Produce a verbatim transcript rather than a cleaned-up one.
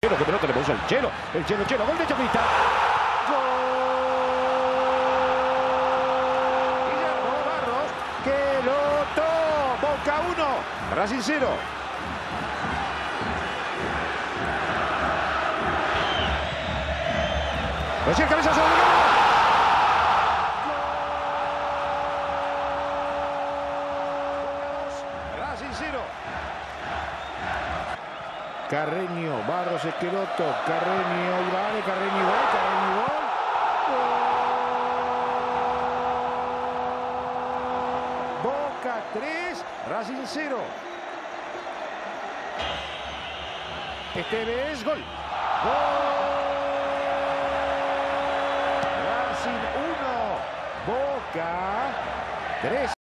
Chelo, que pelota le puso el Chelo, el Chelo, Chelo, gol de Chapita. Gol. Guillermo Barros, que lo toma. Boca uno, Brasil cero. Recién cabezazo de gol. Brasil cero. Carreño, Barros, Esqueloto, Carreño, y vale, Carreño, gol, Carreño, gol. Gol. Boca tres, Racing cero. Esteves, gol. Gol. Racing uno, Boca tres.